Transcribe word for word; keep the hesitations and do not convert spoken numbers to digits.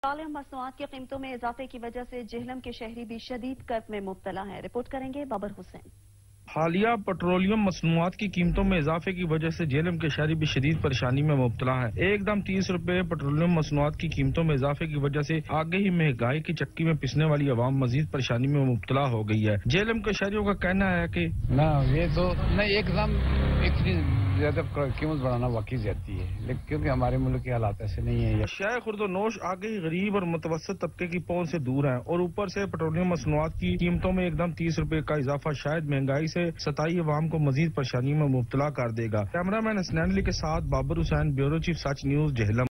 Petroleum मसनूआत की कीमतों में इजाफे की वजह से जेहलम के शहरी भी शदीद कर्ब में मुब्तला है। रिपोर्ट करेंगे बाबर हुसैन। हालिया पेट्रोलियम मसनूआत की कीमतों में इजाफे की वजह से जेहलम के शहरी भी शदीद परेशानी में मुब्तला है। एकदम तीस रुपए पेट्रोलियम मसनूआत की कीमतों में इजाफे की वजह से आगे ही महंगाई की चक्की में पिसने वाली आवाम मजीद परेशानी में मुब्तला हो गई है। जेहलम के शहरियों का कहना है कि ना ये तो नहीं एकदम इतनी ज्यादा कीमत बढ़ाना वाकई जाती है, लेकिन क्योंकि हमारे मुल्क के हालात ऐसे नहीं है। शाय खुर्दोनोश आगे ही गरीब और मुतवसत तबके की पहुंच से दूर है और ऊपर से पेट्रोलियम मसनूआत की कीमतों में एकदम तीस रुपए का इजाफा शायद महंगाई से सताई अवाम को मजीद परेशानी में मुब्तला कर देगा। कैमरामैन हसनैन अली के साथ Babar Hussain, bureau chief Sach news, Jhelum.